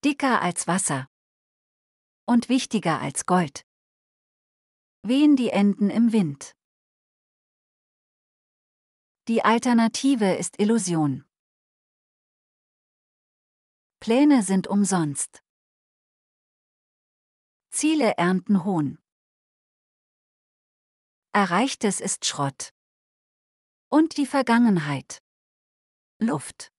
Dicker als Wasser. Und wichtiger als Gold. Wehen die Enden im Wind. Die Alternative ist Illusion. Pläne sind umsonst. Ziele ernten Hohn. Erreichtes ist Schrott. Und die Vergangenheit. Luft.